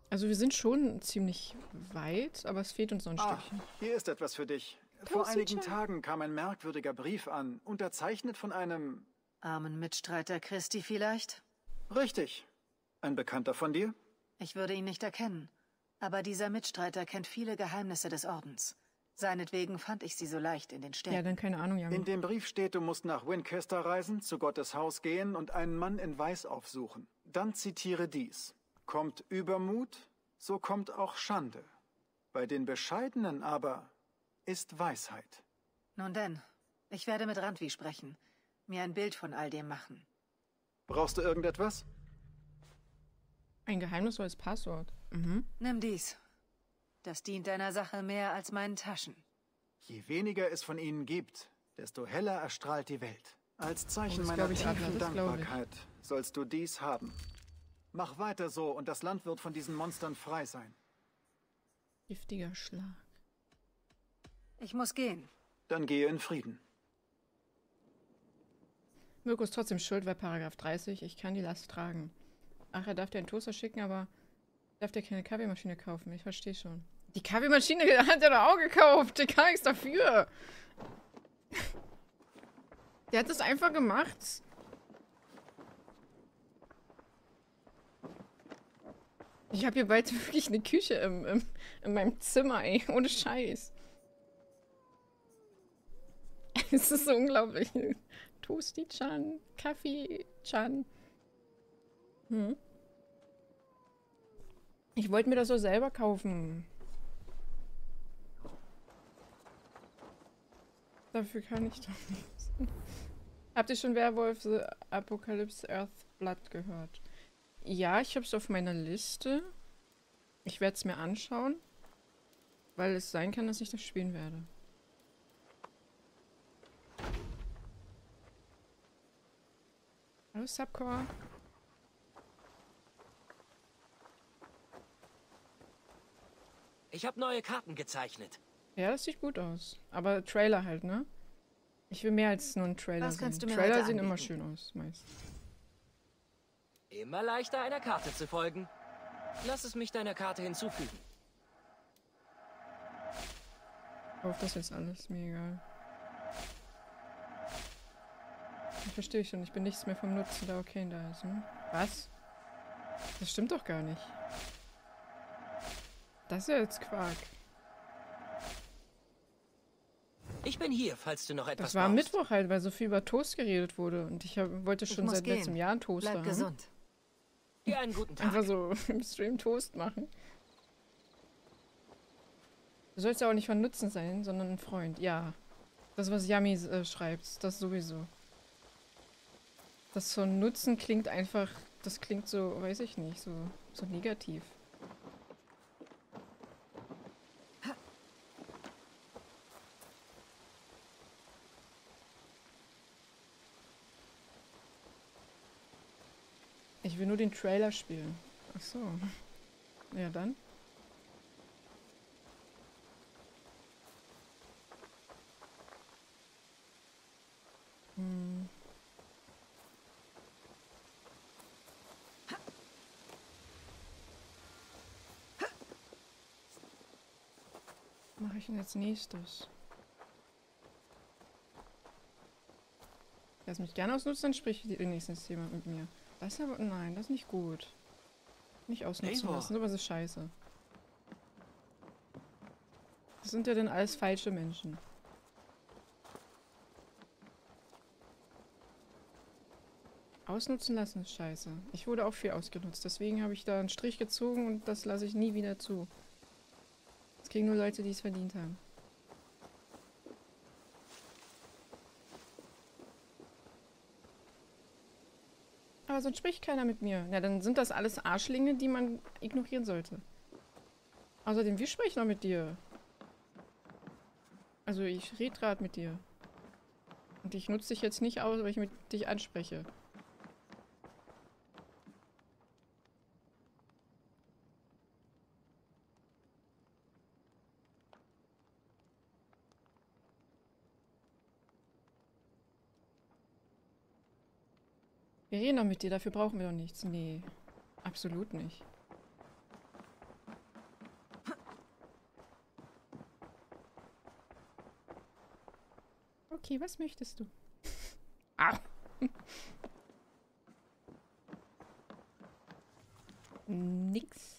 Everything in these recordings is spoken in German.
Also wir sind schon ziemlich weit, aber es fehlt uns noch ein Ah, Stückchen. hier ist etwas für dich. Vor einigen Tagen kam ein merkwürdiger Brief an, unterzeichnet von einem... Armen Mitstreiter Christi vielleicht? Richtig. Ein Bekannter von dir? Ich würde ihn nicht erkennen. Aber dieser Mitstreiter kennt viele Geheimnisse des Ordens. Seinetwegen fand ich sie so leicht in den Ja, Städten. dann keine Ahnung, In Yami. dem Brief steht, du musst nach Winchester reisen, zu Gottes Haus gehen und einen Mann in Weiß aufsuchen. Dann zitiere dies. Kommt Übermut, so kommt auch Schande. Bei den Bescheidenen aber ist Weisheit. Nun denn, ich werde mit Randvi sprechen. Mir ein Bild von all dem machen. Brauchst du irgendetwas? Ein geheimnisvolles Passwort. Mhm. Nimm dies. Das dient deiner Sache mehr als meinen Taschen. Je weniger es von ihnen gibt, desto heller erstrahlt die Welt. Als Zeichen das meiner glaub ich, Adler, tiefen das glaub ich. Dankbarkeit sollst du dies haben. Mach weiter so und das Land wird von diesen Monstern frei sein. Giftiger Schlag. Ich muss gehen. Dann gehe in Frieden. Mirko ist trotzdem schuld, weil Paragraph 30, ich kann die Last tragen. Ach, er darf dir einen Toaster schicken, aber darf dir keine Kaffeemaschine kaufen. Ich verstehe schon. Die Kaffeemaschine hat er doch auch gekauft. Der kann nichts dafür. Der hat das einfach gemacht. Ich habe hier bald wirklich eine Küche in meinem Zimmer, ey. Ohne Scheiß. Es ist so unglaublich. Toasti-chan, Kaffee-chan. Hm. Ich wollte mir das so selber kaufen. Dafür kann ich doch nichts. Habt ihr schon Werwolf The Apocalypse Earthblood gehört? Ja, ich habe es auf meiner Liste. Ich werde es mir anschauen. Weil es sein kann, dass ich das spielen werde. Hallo Subcore. Ich habe neue Karten gezeichnet. Ja, das sieht gut aus. Aber Trailer halt, ne? Ich will mehr als nur einen Trailer Was sehen. kannst du mir Trailer heute sehen immer anbieten? schön aus, meist. Immer leichter, einer Karte zu folgen. Lass es mich deiner Karte hinzufügen. Kauf das jetzt alles, mir egal. Ich verstehe schon, ich bin nichts mehr vom Nutzen da, okay, da ist, hm? Was? Das stimmt doch gar nicht. Das ist ja jetzt Quark. Ich bin hier, falls du noch etwas Das war am brauchst. Mittwoch halt, weil so viel über Toast geredet wurde. Und ich wollte Ich schon muss seit gehen. letztem Jahr einen Toaster Bleib haben. gesund. Dir einen guten Tag. Einfach so im Stream Toast machen. Du sollst ja auch nicht von Nutzen sein, sondern ein Freund. Ja. Das, was Yami schreibt, das sowieso. Das von Nutzen klingt einfach, das klingt so, weiß ich nicht, so negativ. Ich will nur den Trailer spielen. Ach so. Ja, dann. Hm. Mache ich denn als nächstes? Lass mich gerne ausnutzen, dann sprich nächstes Thema mit mir. Das ist aber, nein, das ist nicht gut. Nicht ausnutzen Eivor. lassen, sowas ist scheiße. Das sind ja dann alles falsche Menschen. Ausnutzen lassen ist scheiße. Ich wurde auch viel ausgenutzt, deswegen habe ich da einen Strich gezogen und das lasse ich nie wieder zu. Das kriegen nur Leute, die es verdient haben. Aber sonst spricht keiner mit mir. Ja, dann sind das alles Arschlinge, die man ignorieren sollte. Außerdem, wir sprechen noch mit dir. Also ich rede gerade mit dir. Und ich nutze dich jetzt nicht aus, weil ich mit dich anspreche. Wir reden doch mit dir, dafür brauchen wir doch nichts. Nee, absolut nicht. Okay, was möchtest du? Au! Nix.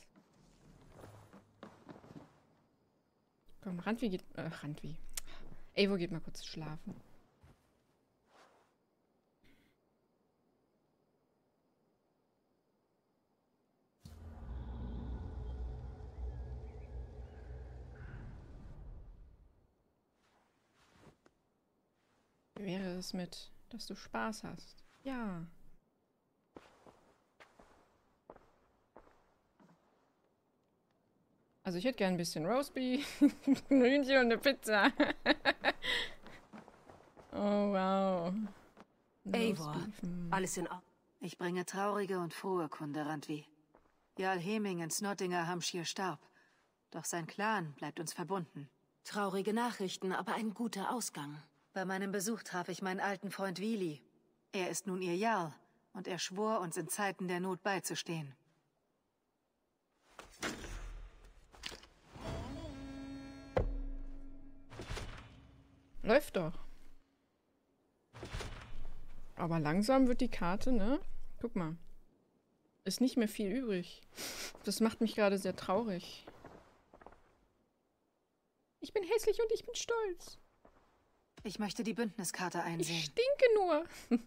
Komm, Randvi geht... Randvi. Eivor geht mal kurz schlafen. Wie wäre es mit, dass du Spaß hast? Ja. Also ich hätte gern ein bisschen Roastbeef, ein Hühnchen und eine Pizza. Oh, wow. Eivor, Roastbeef, alles in Ordnung. Ich bringe traurige und frohe Kunde, Randvi. Jarl Heming in Nottinghamshire starb. Doch sein Clan bleibt uns verbunden. Traurige Nachrichten, aber ein guter Ausgang. Bei meinem Besuch traf ich meinen alten Freund Vili. Er ist nun ihr Jarl und er schwor, uns in Zeiten der Not beizustehen. Läuft doch. Aber langsam wird die Karte, ne? Guck mal. Ist nicht mehr viel übrig. Das macht mich gerade sehr traurig. Ich bin hässlich und ich bin stolz. Ich möchte die Bündniskarte Ich einsehen. stinke nur.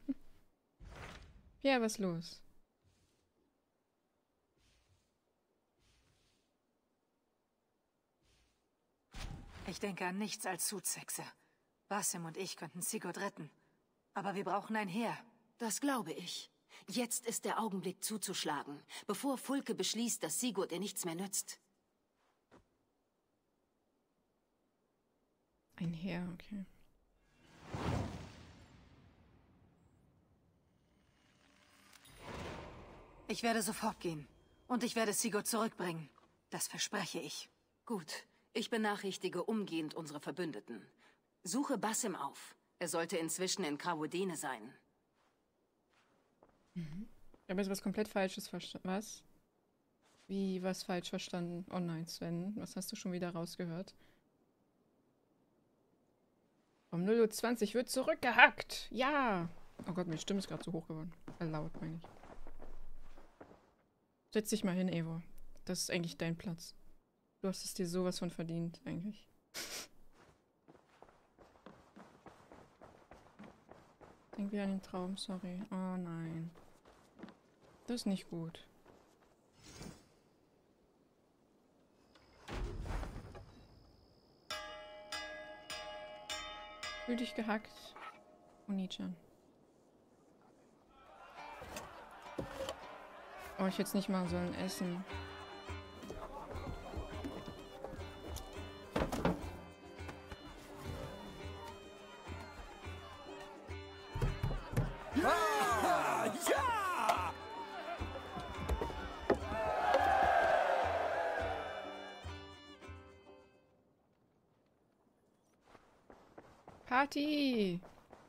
Ja, was los? Ich denke an nichts als Sudsexe. Basim und ich könnten Sigurd retten. Aber wir brauchen ein Heer. Das glaube ich. Jetzt ist der Augenblick zuzuschlagen, bevor Fulke beschließt, dass Sigurd ihr nichts mehr nützt. Ein Heer, okay. Ich werde sofort gehen. Und ich werde Sigurd zurückbringen. Das verspreche ich. Gut, ich benachrichtige umgehend unsere Verbündeten. Suche Basim auf. Er sollte inzwischen in Krawodene sein. Ich habe jetzt was komplett Falsches verstanden. Was? Wie was falsch verstanden? Oh nein, Sven, was hast du schon wieder rausgehört? Um 0:20 Uhr wird zurückgehackt. Ja. Oh Gott, meine Stimme ist gerade so hoch geworden. Laut, meine ich. Setz dich mal hin, Eivor. Das ist eigentlich dein Platz. Du hast es dir sowas von verdient, eigentlich. Denk wieder an den Traum, sorry. Oh nein. Das ist nicht gut. Fühl dich gehackt. Oni-chan. Oh, ich hätte es nicht mal sollen essen. Ja! Party!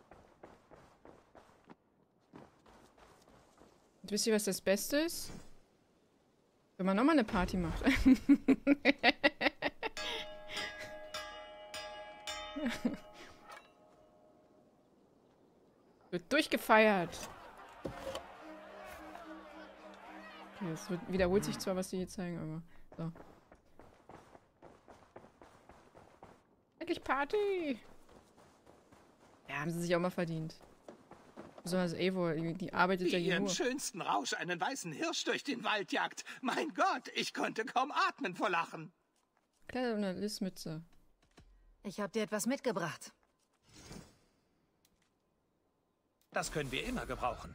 Und wisst ihr, was das Beste ist? Wenn man nochmal eine Party macht. Wird durchgefeiert. Okay, es wiederholt sich zwar, was die hier zeigen, aber so. Endlich Party! Ja, haben sie sich auch mal verdient. Besonders Eivor, die arbeitet ja Wie hier ihr im nur. schönsten Rausch einen weißen Hirsch durch den Wald jagt. Mein Gott, ich konnte kaum atmen vor Lachen. Kleider und eine Lissmütze. Ich habe dir etwas mitgebracht. Das können wir immer gebrauchen.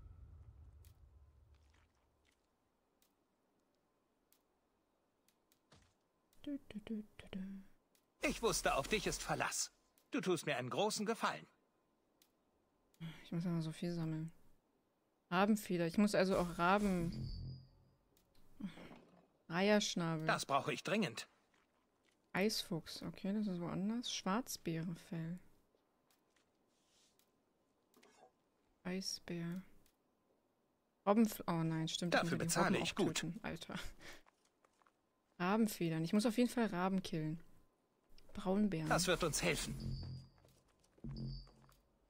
Ich wusste, auf dich ist Verlass. Du tust mir einen großen Gefallen. Ich muss aber so viel sammeln. Rabenfeder. Ich muss also auch Raben... Reiherschnabel. Das brauche ich dringend. Eisfuchs. Okay, das ist woanders. Schwarzbeerfell. Eisbär. Robbenfl... Oh nein, stimmt. Dafür muss die bezahle Robben ich auch gut. töten. Alter. Rabenfedern. Ich muss auf jeden Fall Raben killen. Braunbären. Das wird uns helfen.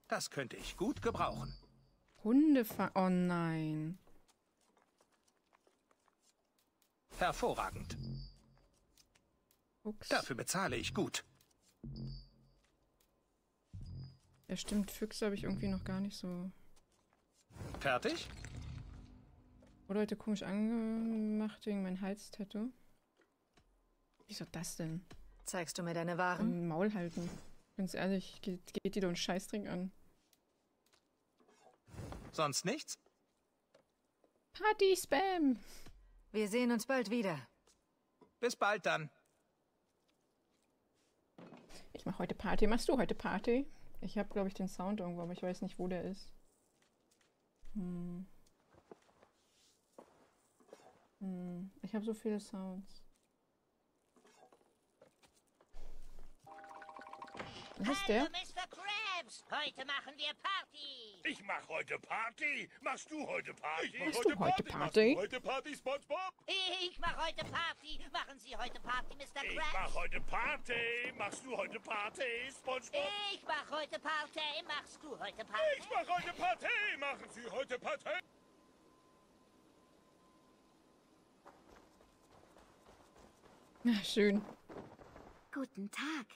Das könnte ich gut gebrauchen. Hundefahren. Oh nein. Hervorragend. Fuchs. Dafür bezahle ich gut. Ja, stimmt. Füchse habe ich irgendwie noch gar nicht so... Fertig? Wurde heute komisch angemacht wegen meinem Halstattoo. Wieso das denn? Zeigst du mir deine Waren? Im Maul halten. Ganz ehrlich, geht die doch einen Scheißdreck an. Sonst nichts? Party-Spam! Wir sehen uns bald wieder. Bis bald dann. Ich mache heute Party. Machst du heute Party? Ich habe, glaube ich, den Sound irgendwo, aber ich weiß nicht, wo der ist. Ich habe so viele Sounds. Was ist der? Hallo, Mr. Krabs! Heute machen wir Party! Ich mach heute Party. Machst du heute Party? Machst du heute Party? Machst du heute Party, SpongeBob? Ich mache heute Party! Machen Sie heute Party, Mr. Ich Krabs? mach heute Party. Machst du heute Party, SpongeBob? Ich mache heute Party! Machst du heute Party? Ich mach heute Party. Machen Sie heute Party? Ja, schön. Guten Tag.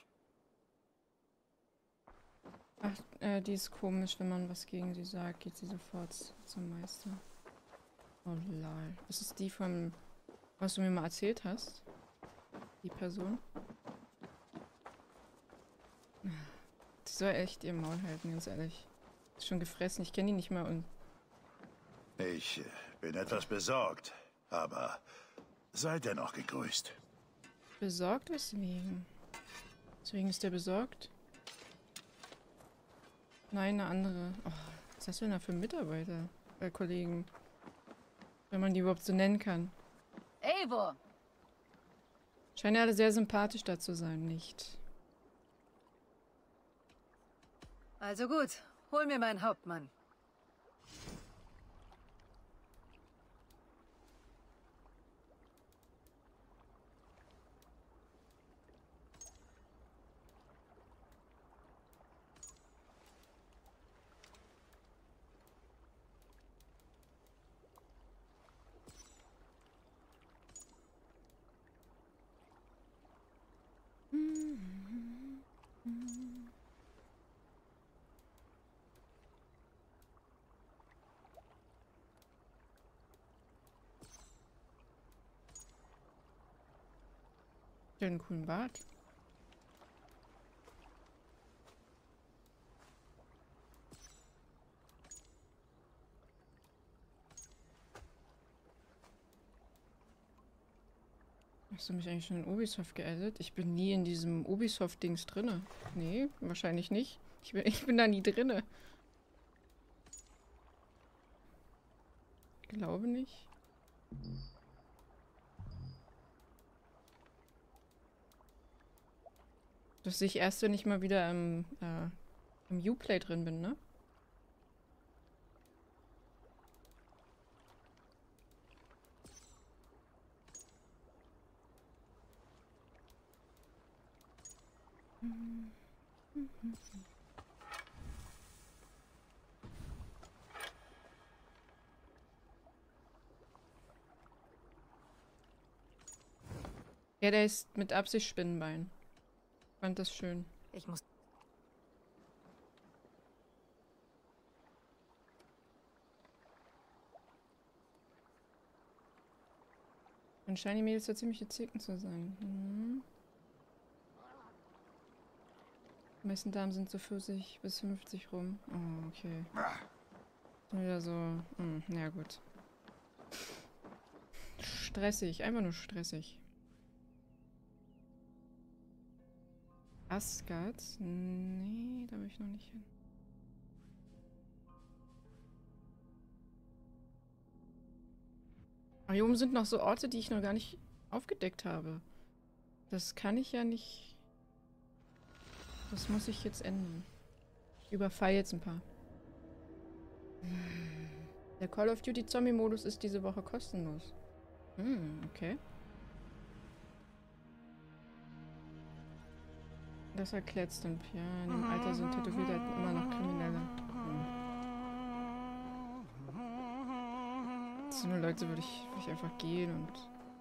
Ach, die ist komisch, wenn man was gegen sie sagt, geht sie sofort zum Meister. Oh lol. Das ist die von, was du mir mal erzählt hast? Die Person? Die soll echt ihr Maul halten, ganz ehrlich. Ist schon gefressen, ich kenne die nicht mal und... Ich bin etwas besorgt, aber seid dennoch gegrüßt. Besorgt weswegen? Deswegen ist der besorgt? Nein, eine andere. Oh, was ist das denn da für Mitarbeiter? Kollegen. Wenn man die überhaupt so nennen kann. Eivor! Scheinen ja alle sehr sympathisch da zu sein, nicht? Also gut, hol mir meinen Hauptmann. Der hat einen coolen Bart. Hast du mich eigentlich schon in Ubisoft geaddet? Ich bin nie in diesem Ubisoft-Dings drinne. Nee, wahrscheinlich nicht. Ich bin da nie drinne. Ich glaube nicht. Das sehe ich erst, wenn ich mal wieder im Uplay drin bin, ne? Ja, der ist mit Absicht Spinnenbein. Ich fand das schön. Ich muss... Und Shiny Mädels so ziemliche Zicken zu sein. Mhm. Die meisten Damen sind so 40 bis 50 rum. Oh, okay. Wieder so... ja gut. Stressig. Einfach nur stressig. Asgard? Nee, da will ich noch nicht hin. Aber hier oben sind noch so Orte, die ich noch gar nicht aufgedeckt habe. Das kann ich ja nicht... Das muss ich jetzt ändern. Ich überfall jetzt ein paar. Der Call of Duty Zombie-Modus ist diese Woche kostenlos. Okay. Das erklärt's dann. Ja, in dem Alter sind Tätowierte halt immer noch Kriminelle. So eine Leute würde ich einfach gehen und...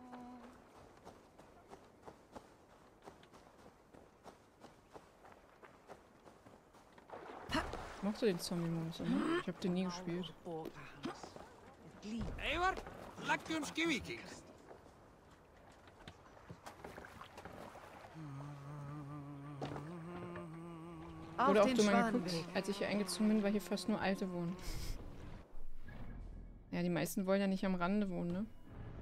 Mochte den Zombie-Modus immer? Ich hab den nie gespielt. Eivor, leggdu skiviki. Wurde auch dumm angeguckt. Als ich hier eingezogen bin, war hier fast nur Alte wohnen. Ja, die meisten wollen ja nicht am Rande wohnen, ne?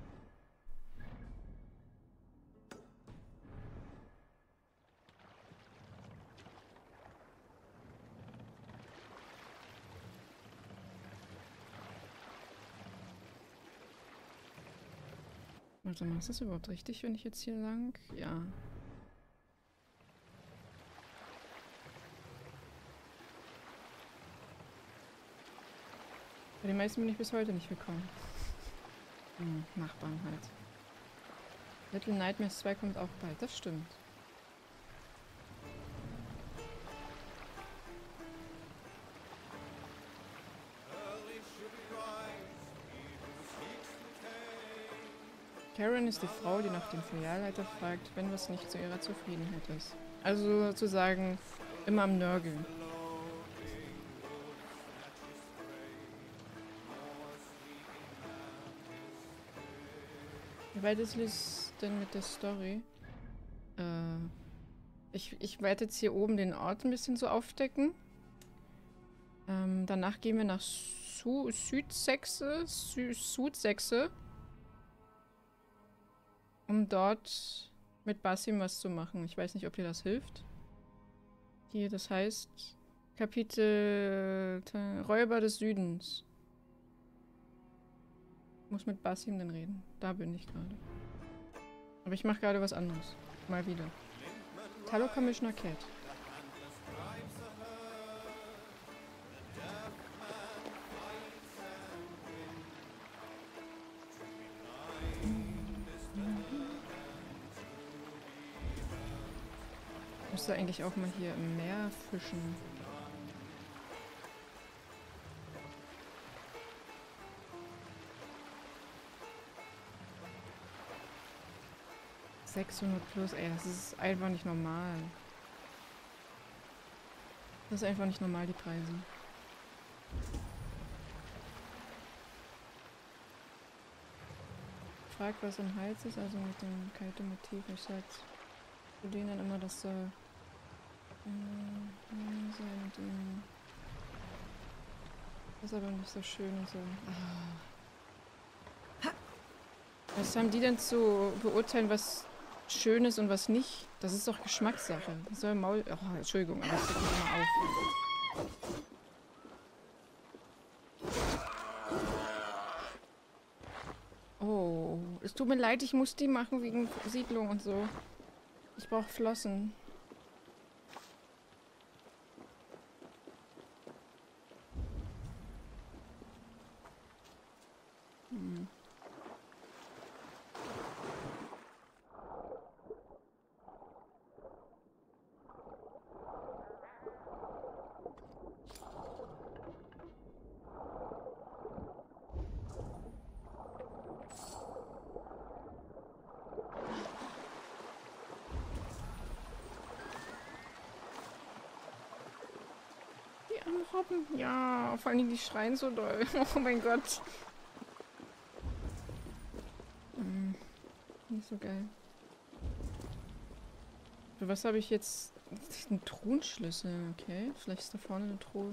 Warte mal, ist das überhaupt richtig, wenn ich jetzt hier lang? Ja. Bei den meisten bin ich bis heute nicht gekommen. Nachbarn halt. Little Nightmares 2 kommt auch bald, das stimmt. Karen ist die Frau, die nach dem Filialleiter fragt, wenn was nicht zu ihrer Zufriedenheit ist. Also sozusagen immer am Nörgeln. Wie weit ist es denn mit der Story? Ich werde jetzt hier oben den Ort ein bisschen so aufdecken. Danach gehen wir nach Südsexe, um dort mit Basim was zu machen. Ich weiß nicht, ob dir das hilft. Hier, das heißt Kapitel Räuber des Südens. Ich muss mit Basim dann reden. Da bin ich gerade. Aber ich mache gerade was anderes. Mal wieder. Hallo Commissioner Cat. Ich müsste eigentlich auch mal hier im Meer fischen. $600 plus, ey, das ist einfach nicht normal. Das ist einfach nicht normal, die Preise. Fragt, was im Hals ist, also mit dem kalten Motiv. Ich sag zu denen dann immer, das soll sein und das ist aber nicht so schön und so. Was haben die denn zu beurteilen, was schön ist und was nicht? Das ist doch Geschmackssache. Das soll Maul... Oh, Entschuldigung, aber das regt mich immer auf. Oh, es tut mir leid, ich muss die machen wegen Siedlung und so. Ich brauche Flossen. Robben. Ja, vor allem die schreien so doll. Oh mein Gott. Nicht so geil. Für was habe ich jetzt... Einen Truhenschlüssel, okay. Vielleicht ist da vorne eine Truhe.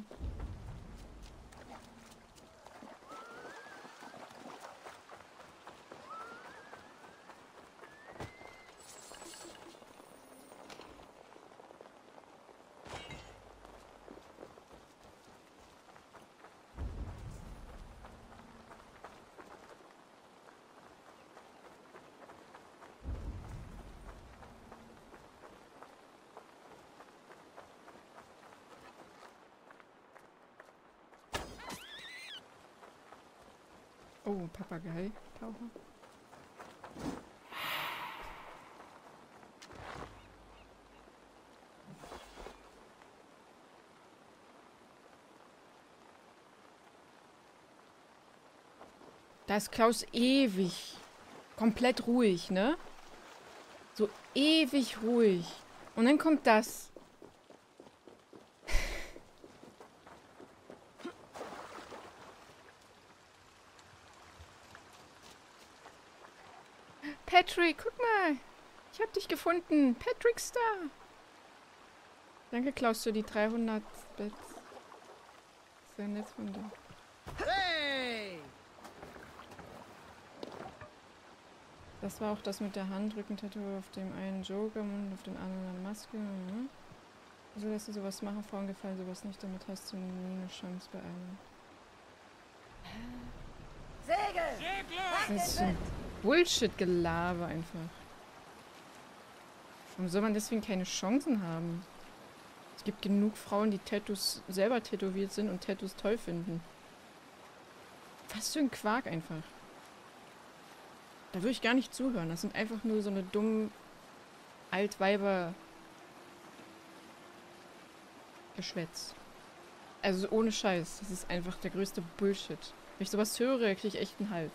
Oh, Papagei. Taucher. Da ist Klaus ewig. Komplett ruhig, ne? So ewig ruhig. Und dann kommt das. Patrick, guck mal. Ich hab dich gefunden. Patrick Star. Danke, Klaus, für die 300 Bits. Sehr nett von dir. Hey! Das war auch das mit der Handrücken-Tattoo auf dem einen Joker und auf den anderen eine Maske. Mhm. Also lässt du sowas machen, Frauen gefallen sowas nicht, damit hast du nie eine Chance bei einem. Segel! Das ist so ein Bullshit-Gelaber einfach. Warum soll man deswegen keine Chancen haben? Es gibt genug Frauen, die Tattoos selber tätowiert sind und Tattoos toll finden. Was für ein Quark einfach. Da würde ich gar nicht zuhören. Das sind einfach nur so eine dummen Altweiber Geschwätz. Also ohne Scheiß. Das ist einfach der größte Bullshit. Wenn ich sowas höre, kriege ich echt einen Hals.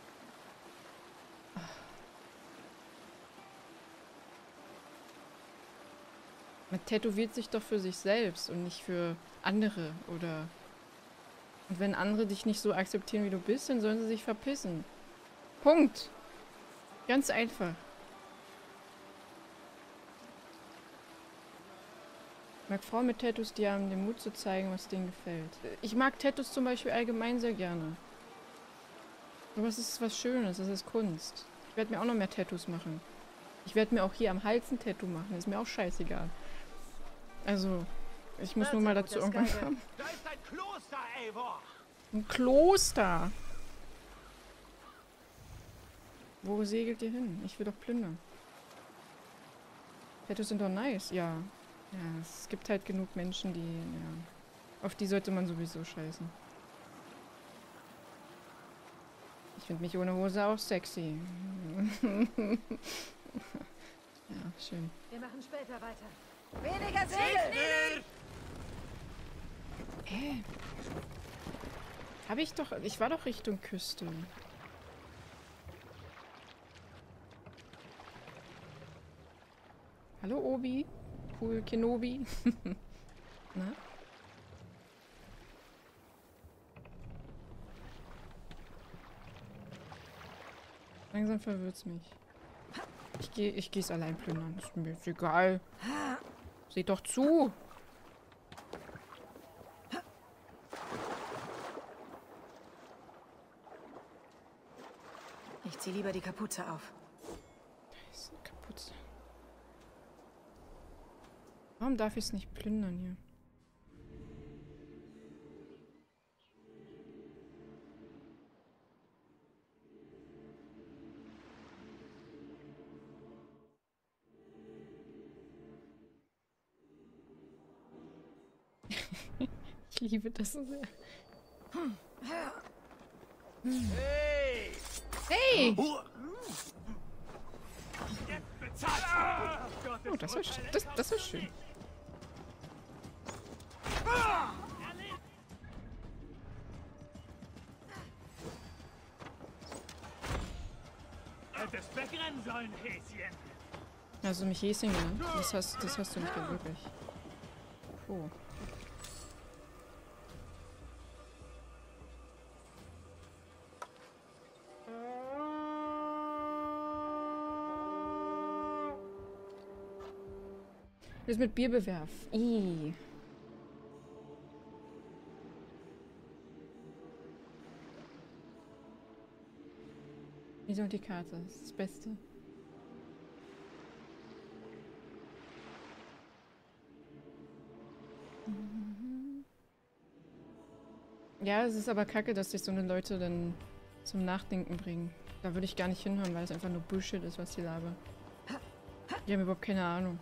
Man tätowiert sich doch für sich selbst und nicht für andere, oder... Und wenn andere dich nicht so akzeptieren, wie du bist, dann sollen sie sich verpissen. Punkt. Ganz einfach. Ich mag Frauen mit Tattoos, die haben den Mut zu zeigen, was denen gefällt. Ich mag Tattoos zum Beispiel allgemein sehr gerne. Aber es ist was Schönes, es ist Kunst. Ich werde mir auch noch mehr Tattoos machen. Ich werde mir auch hier am Hals ein Tattoo machen, ist mir auch scheißegal. Also, ich muss nur mal dazu irgendwann kommen. Da ist ein Kloster, Eivor! Ein Kloster! Wo segelt ihr hin? Ich will doch plündern. Tattoos sind doch nice, ja. Ja, es gibt halt genug Menschen, die, ja... Auf die sollte man sowieso scheißen. Ich finde mich ohne Hose auch sexy. Ja, schön. Wir machen später weiter. Weniger Segel! Hä? Hab ich doch... Ich war doch Richtung Küste. Hallo, Obi. Cool, Kenobi. Na? Langsam verwirrt's mich. Ich geh's allein plündern. Ist mir jetzt egal. Seht doch zu. Ich zieh lieber die Kapuze auf. Da ist eine Kapuze. Warum darf ich es nicht plündern hier? Ich liebe das so sehr. Hey! Hey! Jetzt bezahlt! Oh, das war schön. Das war schön. Hättest wegrennen sollen, Häschen! Also mich Häschen genannt. Das hast du nicht wirklich. Oh. Das mit Bierbewerf. Ih. Wieso und die Karte? Das ist das Beste. Ja, es ist aber kacke, dass sich so eine Leute dann zum Nachdenken bringen. Da würde ich gar nicht hinhören, weil es einfach nur Bullshit ist, was die labern. Die haben überhaupt keine Ahnung.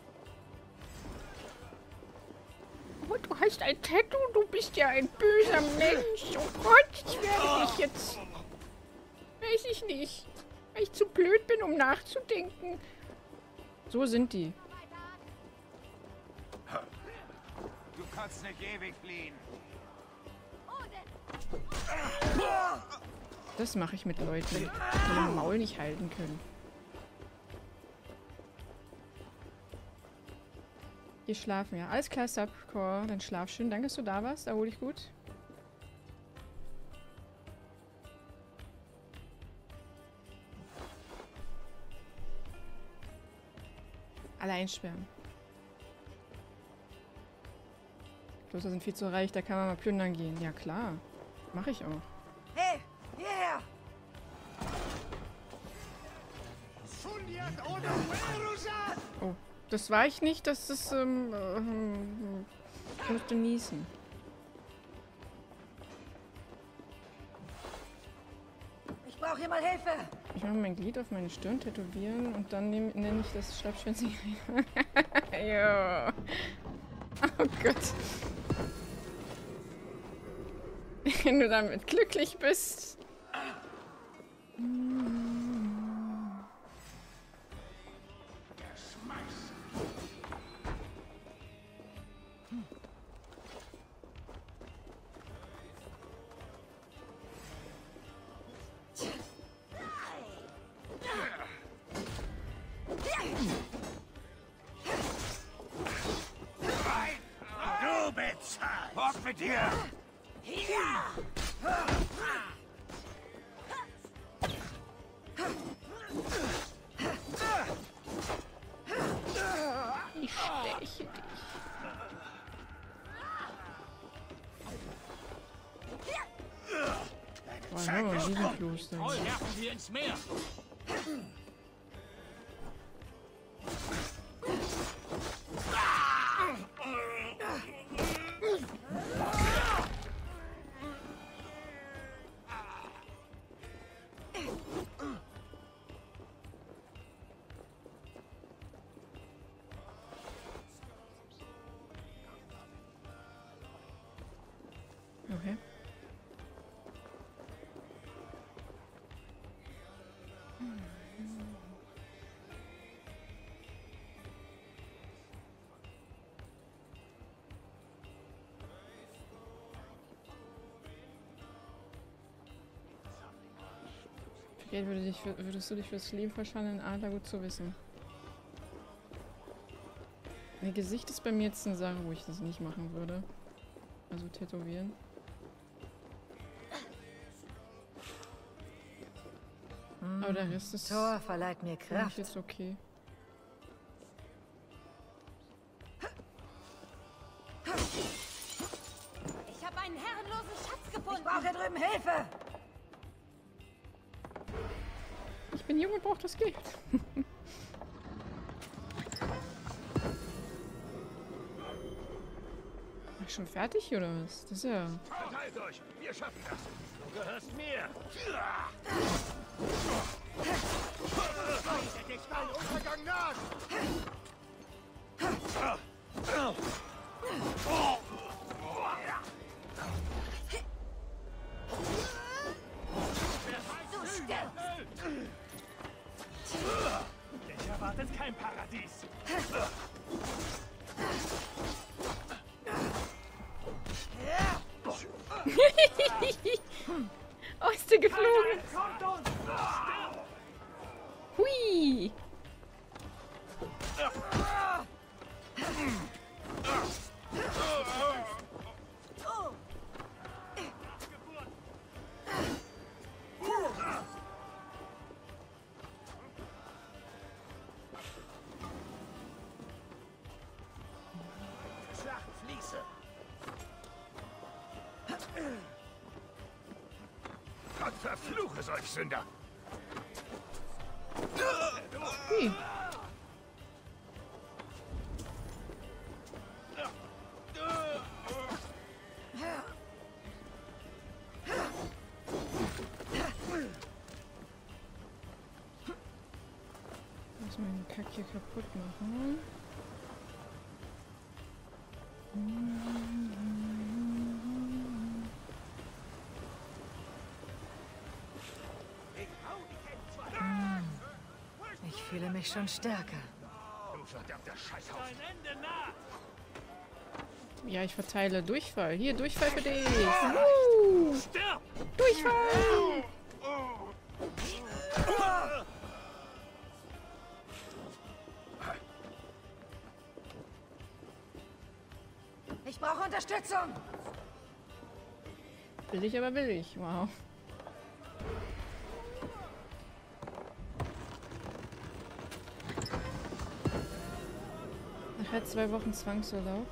Oh, du hast ein Tattoo, du bist ja ein böser Mensch. Oh Gott, ich werde dich jetzt... Weiß ich nicht. Weil ich zu blöd bin, um nachzudenken. So sind die. Du kannst nicht ewig fliehen. Das mache ich mit Leuten, die den Maul nicht halten können. Hier schlafen, ja. Alles klar, Subcore. Dann schlaf schön. Danke, dass du da warst. Erhol dich gut. Alle einsperren. Kloster sind viel zu reich, da kann man mal plündern gehen. Ja, klar. Mache ich auch. Hey, hierher! Oh, das war ich nicht, das ist, ich musste niesen. Ich brauche hier mal Hilfe! Ich mache mein Glied auf meine Stirn tätowieren und dann nenne ich das Schleppschwänzchen. Jo. Oh Gott. Wenn du damit glücklich bist. Du bezahlst! Fort mit dir! Ich steche dich. Oh no, Riesenkloster. Voll werfen wir ins Meer. Okay. Für Geld würdest du dich fürs Leben verschandeln, Adler, gut zu wissen. Mein Gesicht ist bei mir jetzt eine Sache, wo ich das nicht machen würde. Also tätowieren. Aber der Rest ist Thor verleiht mir für mich Kraft. jetzt okay. Ich habe einen herrenlosen Schatz gefunden. Ich brauche hier drüben Hilfe. Ich bin jung und brauche das Geld. Ach, schon fertig oder was? Das ist ja... Verteilt euch! Wir schaffen das! Du gehörst mir! Der dich dein Untergang naht! Du stirbst. Dich erwartet kein Paradies! Oh, ist der geflogen? Hui! Schlacht fließe! Gott verfluche solch Sünder! Hui. Lass mal den Kack hier kaputt machen. Ich fühle mich schon stärker. Du verdammter Scheißhaufen! Ja, ich verteile Durchfall. Hier, Durchfall für dich. Durchfall! Ich brauche Unterstützung. Will ich, aber will ich. Wow. Nachher 2 Wochen Zwangsurlaub.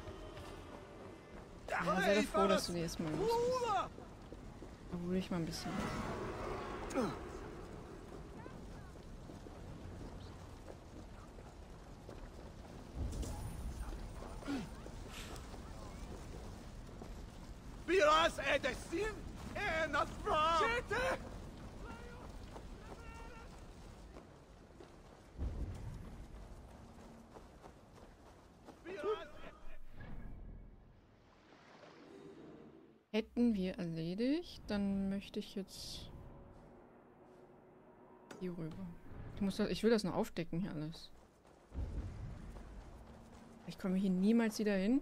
Ja, sei doch froh, dass du die erstmal los bist. Erhol dich mal ein bisschen. Biras è destin e not from. Siete! Hätten wir erledigt, dann möchte ich jetzt hier rüber. Ich will das noch aufdecken hier alles. Ich komme hier niemals wieder hin.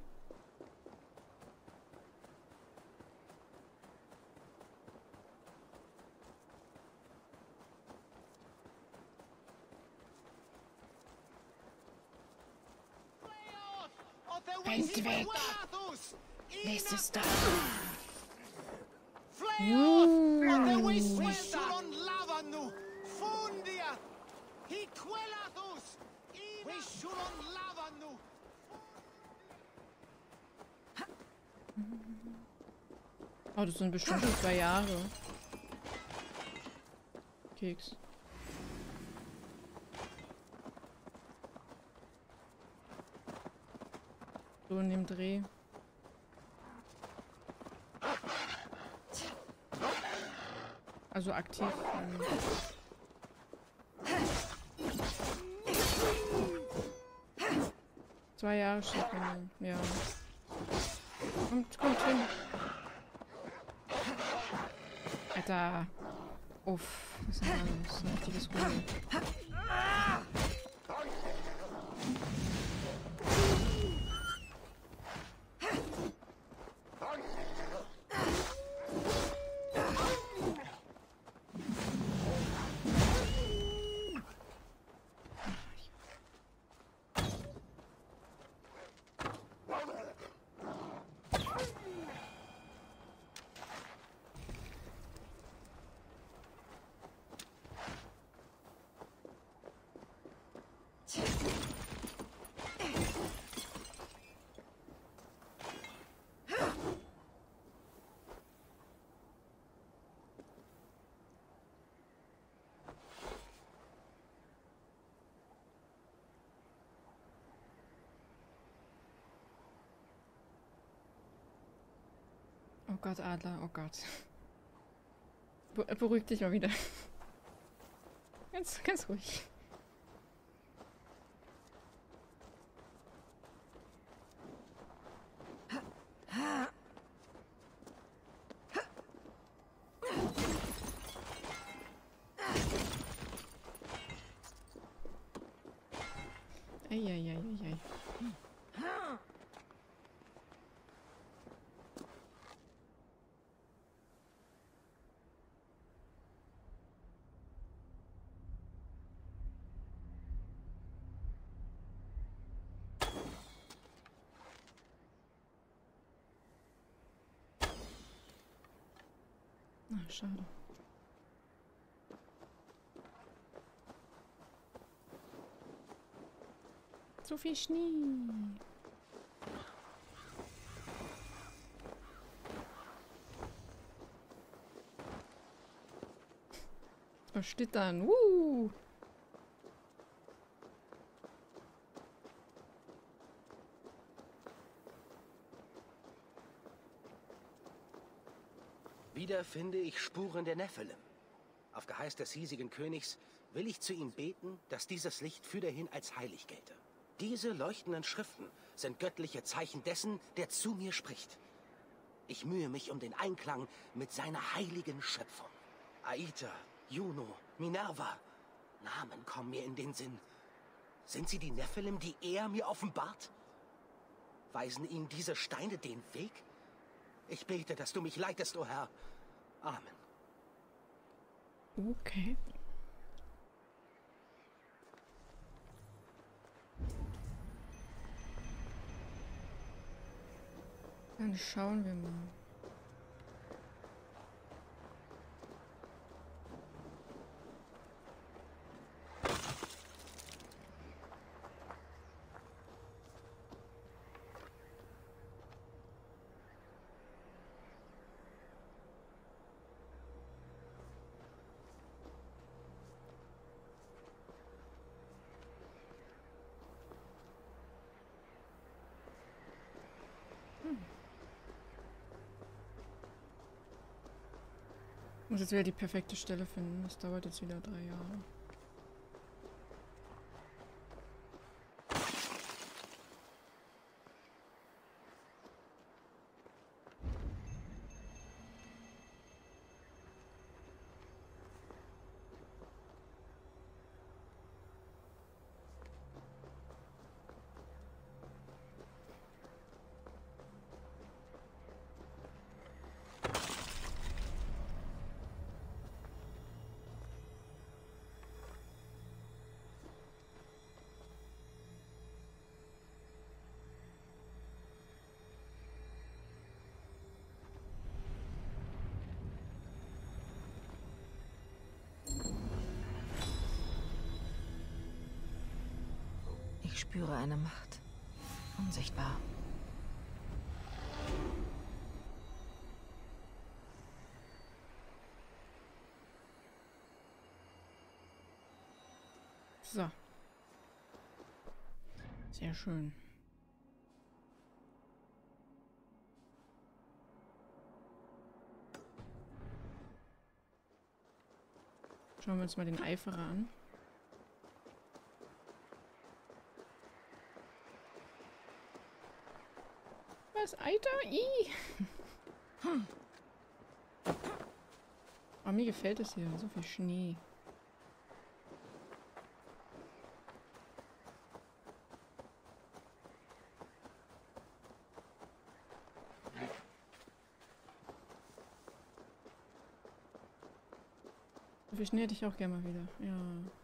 Rennt weg! Nächstes da! Oh, das sind bestimmt schon 2 Jahre. Keks. So in dem Dreh. Also aktiv. 2 Jahre steht mir. Ja. Kommt hin. Alter. Uff. Was ist denn da los? Ein richtiges Rudel. Oh Gott, Adler, oh Gott. Beruhig dich mal wieder. Ganz ruhig. Eieieiei. Ah, schade. So viel Schnee. Was steht dann? Wieder finde ich Spuren der Nephilim. Auf Geheiß des hiesigen Königs will ich zu ihm beten, dass dieses Licht fürderhin als heilig gelte. Diese leuchtenden Schriften sind göttliche Zeichen dessen, der zu mir spricht. Ich mühe mich um den Einklang mit seiner heiligen Schöpfung. Aita, Juno, Minerva. Namen kommen mir in den Sinn. Sind sie die Nephilim, die er mir offenbart? Weisen ihm diese Steine den Weg? Ich bete, dass du mich leitest, o Herr. Amen. Okay. Dann schauen wir mal. Muss jetzt wieder die perfekte Stelle finden. Das dauert jetzt wieder 3 Jahre. Ich spüre eine Macht. Unsichtbar. So. Sehr schön. Schauen wir uns mal den Eiferer an. Was, Alter? Oh, mir gefällt es hier. So viel Schnee. So viel Schnee hätte ich auch gerne mal wieder. Ja.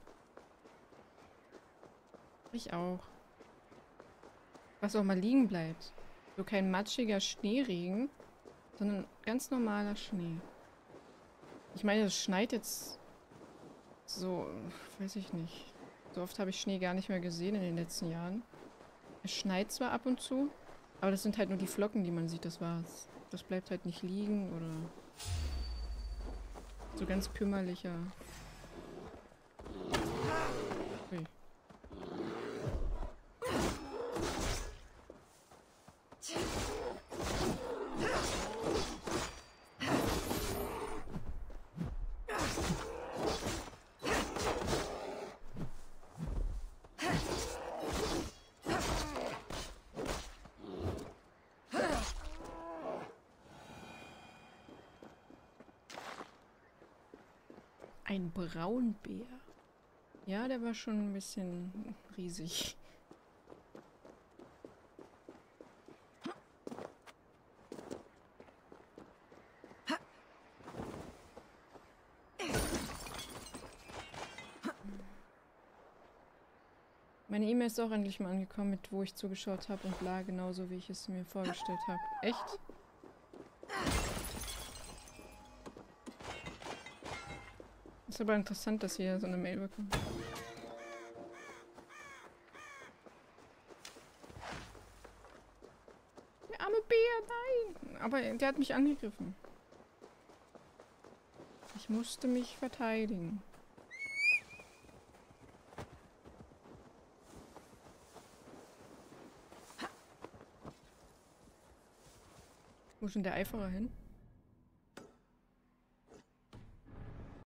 Ich auch. Was auch mal liegen bleibt. So kein matschiger Schneeregen, sondern ganz normaler Schnee. Ich meine, es schneit jetzt so, weiß ich nicht. So oft habe ich Schnee gar nicht mehr gesehen in den letzten Jahren. Es schneit zwar ab und zu, aber das sind halt nur die Flocken, die man sieht, das war's. Das bleibt halt nicht liegen oder so ganz kümmerlicher. Ui. Ein Braunbär. Ja, der war schon ein bisschen riesig. Meine E-Mail ist auch endlich mal angekommen, mit wo ich zugeschaut habe und bla, genauso wie ich es mir vorgestellt habe. Echt? Ist aber interessant, dass ihr so eine Mail bekommt. Der arme Bär, nein! Aber der hat mich angegriffen. Ich musste mich verteidigen. Wo ist denn der Eiferer hin?